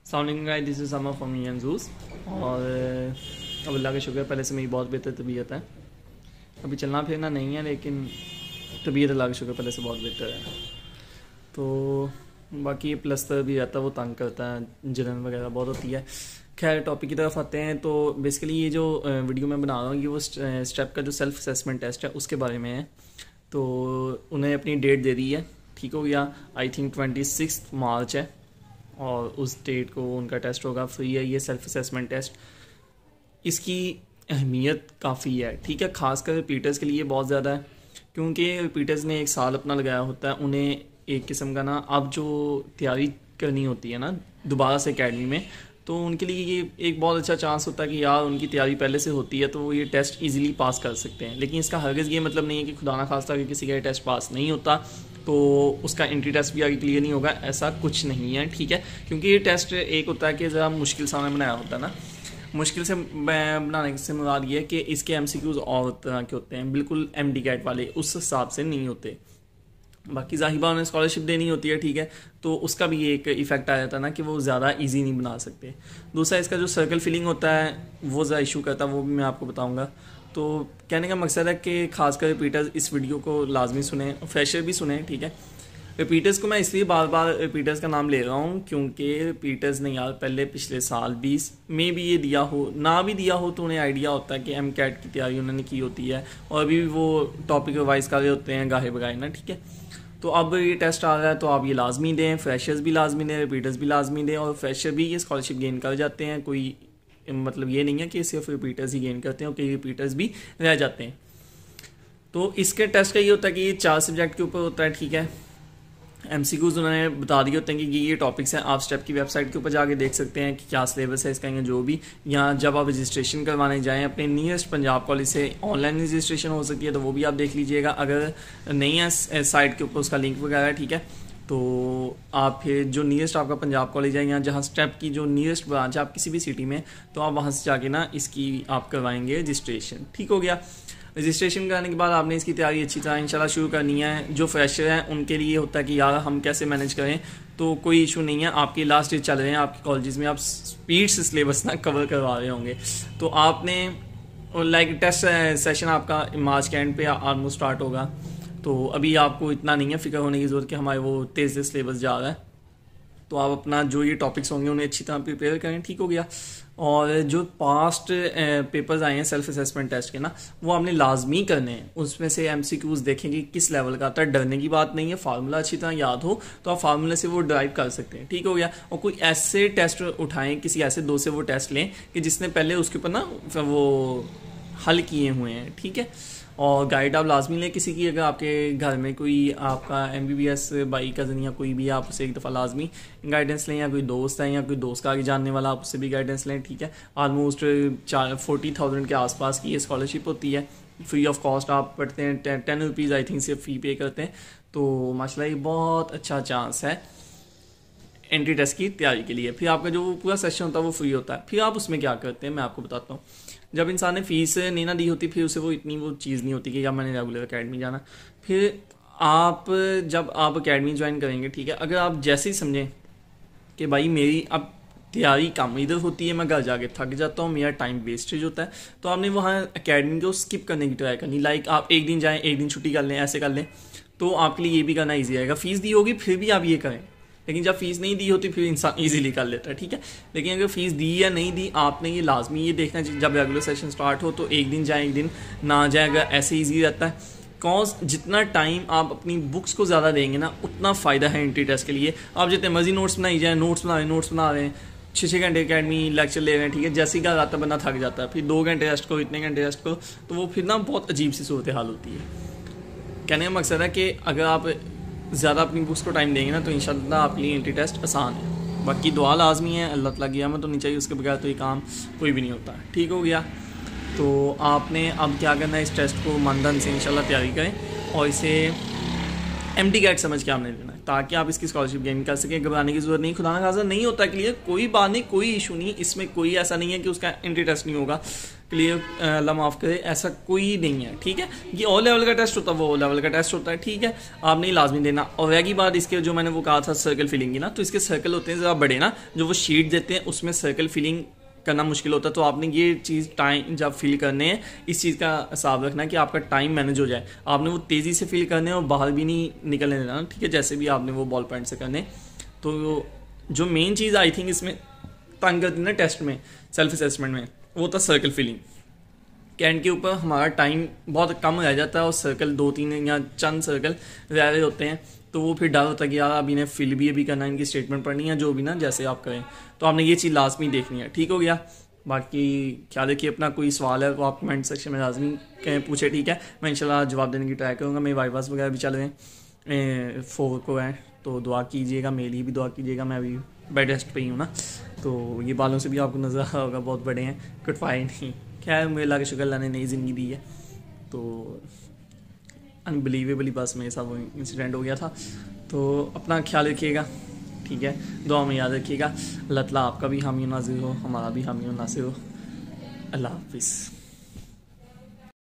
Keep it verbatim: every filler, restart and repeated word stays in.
Sounding guys, this is Samar from यंजूस। और अब अल्लाह का शुक्र है, पहले से मेरी बहुत बेहतर तबीयत है। अभी चलना फिरना नहीं है, लेकिन तबीयत अल्लाह का शुक्र पहले से बहुत बेहतर है। तो बाकी प्लस्तर भी रहता है, वो तंग करता है, जलन वगैरह बहुत होती है। खैर टॉपिक की तरफ आते हैं। तो बेसिकली ये जो वीडियो मैं बना रहा हूँ, ये वो स्टेप का जो सेल्फ असेसमेंट टेस्ट है उसके बारे में है। तो उन्हें अपनी डेट दे दी है, ठीक हो गया। I think twenty six March है और उस डेट को उनका टेस्ट होगा। फ्री है ये सेल्फ असेसमेंट टेस्ट। इसकी अहमियत काफ़ी है, ठीक है, खासकर रिपीटर्स के लिए बहुत ज़्यादा है, क्योंकि रिपीटर्स ने एक साल अपना लगाया होता है। उन्हें एक किस्म का ना अब जो तैयारी करनी होती है ना दोबारा से एकेडमी में, तो उनके लिए ये एक बहुत अच्छा चांस होता है कि यार उनकी तैयारी पहले से होती है तो वो ये टेस्ट इजीली पास कर सकते हैं। लेकिन इसका हरगिज़ ये मतलब नहीं है कि खुदा ना खास्ता कि किसी का ये टेस्ट पास नहीं होता तो उसका एंट्री टेस्ट भी आगे क्लियर नहीं होगा, ऐसा कुछ नहीं है, ठीक है। क्योंकि ये टेस्ट एक होता है कि ज़रा मुश्किल सामने बनाया होता है ना, मुश्किल से बनाने से मुराद ये है कि इसके एमसीक्यूज़ और तरह के होते हैं, बिल्कुल एमडी कैट वाले उस हिसाब से नहीं होते। बाकी ज़ाहिबा उन्हें स्कॉलरशिप देनी होती है, ठीक है, तो उसका भी एक इफेक्ट आ जाता है ना कि वो ज़्यादा इजी नहीं बना सकते। दूसरा इसका जो सर्कल फिलिंग होता है वो ज़्यादा इशू करता है, वो भी मैं आपको बताऊंगा। तो कहने का मकसद है कि खासकर रिपीटर्स इस वीडियो को लाजमी सुने, फ्रेशर भी सुने, ठीक है। रिपीटर्स को मैं इसलिए बार बार रिपीटर्स का नाम ले रहा हूँ क्योंकि रिपीटर्स ने यार पहले पिछले साल बीस में भी ये दिया हो, ना भी दिया हो, तो उन्हें आइडिया होता है कि एम कैट की तैयारी उन्होंने की होती है और अभी भी वो टॉपिक रिवाइज कर रहे होते हैं गाहे बगाए ना, ठीक है। तो अब ये टेस्ट आ रहा है तो आप ये लाजमी दें, फ्रेशर्स भी लाजमी दें, रिपीटर्स भी लाजमी दें। और फ्रेशर भी ये स्कॉलरशिप गेन कर जाते हैं, कोई मतलब ये नहीं है कि सिर्फ रिपीटर्स ही गेन करते हैं, कई रिपीटर्स भी रह जाते हैं। तो इसके टेस्ट का ये होता है कि ये चार सब्जेक्ट के ऊपर होता है, ठीक है। एमसीक्यूज़ उन्होंने बता दिए होते हैं कि ये टॉपिक्स हैं, आप स्टेप की वेबसाइट के ऊपर जाके देख सकते हैं कि क्या सिलेबस है इसका, या जो भी। यहाँ जब आप रजिस्ट्रेशन करवाने जाएं अपने नियरेस्ट पंजाब कॉलेज से, ऑनलाइन रजिस्ट्रेशन हो सकती है तो वो भी आप देख लीजिएगा। अगर नहीं है साइट के ऊपर उसका लिंक वगैरह, ठीक है, तो आप फिर जो नियरेस्ट आपका पंजाब कॉलेज है या जहाँ स्टेप की जो नियरेस्ट ब्रांच है आप किसी भी सिटी में, तो आप वहाँ से जाके ना इसकी आप करवाएंगे रजिस्ट्रेशन, ठीक हो गया। रजिस्ट्रेशन कराने के बाद आपने इसकी तैयारी अच्छी तरह इंशाल्लाह शुरू करनी है। जो फ्रेशर हैं उनके लिए होता है कि यार हम कैसे मैनेज करें, तो कोई इशू नहीं है, आपके लास्ट ईयर चल रहे हैं, आपके कॉलेजेस में आप स्पीड से सिलेबस ना कवर करवा रहे होंगे, तो आपने लाइक टेस्ट सेशन आपका मार्च के एंड पे ऑलमोस्ट स्टार्ट होगा। तो अभी आपको इतना नहीं है फिक्र होने की ज़रूरत कि हमारे वो तेज़ तेज़ सिलेबस जा रहा है, तो आप अपना जो ये टॉपिक्स होंगे उन्हें अच्छी तरह प्रिपेयर करें, ठीक हो गया। और जो पास्ट पेपर्स आए हैं सेल्फ असेसमेंट टेस्ट के ना, वो आपने लाजमी करने हैं। उसमें से एमसीक्यूज़ देखेंगे किस लेवल का आता है, डरने की बात नहीं है। फार्मूला अच्छी तरह याद हो तो आप फार्मूला से वो ड्राइव कर सकते हैं, ठीक हो गया। और कोई ऐसे टेस्ट उठाएं, किसी ऐसे दो से वो टेस्ट लें कि जिसने पहले उसके ऊपर ना वो हल किए हुए हैं, ठीक है। और गाइड आप लाजमी लें किसी की, अगर आपके घर में कोई आपका एम बी बी एस बाई कज़न या कोई भी, आप उससे एक दफ़ा लाजमी गाइडेंस लें, या कोई दोस्त है या कोई दोस्त का आगे जानने वाला, आप उससे भी गाइडेंस लें, ठीक है। आलमोस्ट चार फोर्टी थाउजेंड के आसपास की ये स्कॉलरशिप होती है, फ्री ऑफ कॉस्ट आप पढ़ते हैं, टेन रुपीज़ आई थिंक से फ़ी पे करते हैं। तो माशाल्लाह ये बहुत अच्छा चांस है एंट्री टेस्ट की तैयारी के लिए। फिर आपका जो पूरा सेशन होता है वो फ्री होता है। फिर आप उसमें क्या करते हैं मैं आपको बताता हूँ। जब इंसान ने फीस नहीं ना दी होती, फिर उसे वो इतनी वो चीज़ नहीं होती कि या मैंने रेगुलर अकेडमी जाना। फिर आप जब आप अकेडमी ज्वाइन करेंगे, ठीक है, अगर आप जैसे ही समझें कि भाई मेरी अब तैयारी कम इधर होती है, मैं घर जाके थक जाता हूँ, मेरा टाइम वेस्टेज होता है, तो आपने वहाँ अकेडमी को स्किप करने की ट्राई करनी। लाइक आप एक दिन जाएँ, एक दिन छुट्टी कर लें, ऐसे कर लें, तो आपके लिए ये भी करना ईजी आएगा। फीस दी होगी फिर भी आप ये करें, लेकिन जब फीस नहीं दी होती फिर इंसान इजीली कर लेता है, ठीक है। लेकिन अगर फीस दी या नहीं दी, आपने ये लाजमी ये देखना चाहिए जब रेगुलर सेशन स्टार्ट हो तो एक दिन जाए एक दिन ना जाए, अगर ऐसे ईजी रहता है। कॉज जितना टाइम आप अपनी बुक्स को ज़्यादा देंगे ना उतना फ़ायदा है एंट्री टेस्ट के लिए। आप जितने मर्जी नोट्स बनाई जाए, नोट्स बना रहे हैं नोट्स बना रहे हैं, छः छः घंटे अकेडमी लेक्चर ले रहे हैं, ठीक है, जैसे ही का आता बंदा थक जाता है, फिर दो घंटे रेस्ट करो, इतने घंटे रेस्ट करो, तो वो फिर ना बहुत अजीब सी सूरत हाल होती है। कहने का मकसद है कि अगर आप ज़्यादा अपनी बुक्स को टाइम देंगे ना तो इंशाल्लाह आपके लिए एंट्री टेस्ट आसान है। बाकी दुआ लाजमी है, अल्लाह ताला की रहमत होनी चाहिए, उसके बगैर तो ये काम कोई भी नहीं होता, ठीक हो गया। तो आपने अब क्या करना है, इस टेस्ट को ईमानदारी से इंशाल्लाह तैयारी करें और इसे एम टी कैट समझ के आपने लेना है ताकि आप इसकी स्कॉलरशिप गेन कर सकें। घबराने की ज़रूरत नहीं, खुदा ना खासा नहीं होता क्लियर, कोई बात नहीं, कोई इशू नहीं, इसमें कोई ऐसा नहीं है कि उसका एंट्री टेस्ट नहीं होगा। क्लियर अल्लाह माफ़ करे, ऐसा कोई नहीं है, ठीक है। ये ओ लेवल का टेस्ट होता है, वो ओ लेवल का टेस्ट होता है, ठीक है, आपने लाजमी देना। और रह गई बात इसके, जो मैंने वो कहा था सर्कल फिलिंग की ना, तो इसके सर्कल होते हैं ज़रा बड़े ना, जो वो शीट देते हैं उसमें सर्कल फिलिंग करना मुश्किल होता है। तो आपने ये चीज़ टाइम जब फिल करने हैं, इस चीज़ का हिसाब रखना है कि आपका टाइम मैनेज हो जाए। आपने वो तेज़ी से फिल करने और बाहर भी नहीं निकलने देना, ठीक है, जैसे भी आपने वो बॉल पॉइंट से करने। तो जो मेन चीज़ आई थिंक इसमें तंग करती है ना टेस्ट में, सेल्फ असेसमेंट में, वो था सर्कल फिलिंग। कैंड के ऊपर हमारा टाइम बहुत कम रह जाता है और सर्कल दो तीन या चंद सर्कल रह रहे होते हैं, तो वो फिर डर होता है कि यार अभी इन्हें फिल भी अभी करना है, इनकी स्टेटमेंट पढ़नी है, जो भी ना जैसे आप करें। तो आपने ये चीज़ लाजमी देखनी है, ठीक हो गया। बाकी क्या देखिए, अपना कोई सवाल है तो आप कमेंट सेक्शन में लाजमी पूछे, ठीक है, मैं इंशाल्लाह जवाब देने की ट्राई करूँगा। मेरे वाइवास वगैरह भी चल रहे हैं, फोर को है, तो दुआ कीजिएगा, मेरे लिए भी दुआ कीजिएगा, मैं अभी बेड रेस्ट पे ही हूँ ना, तो ये बालों से भी आपको नज़र आ रहा होगा बहुत बड़े हैं, कटवाए नहीं। खैर मेरे अल्लाह के शुक्र, अल्लाह ने नई ज़िंदगी दी है। तो अनबिलीवेबली बस मेरे साथ वो इंसिडेंट हो गया था। तो अपना ख्याल रखिएगा, ठीक है, दुआ में याद रखिएगा। अल्लाह ताला आपका भी हामी नाज़िर हो, हमारा भी हामी नाज़िर हो। अल्लाह हाफिज़।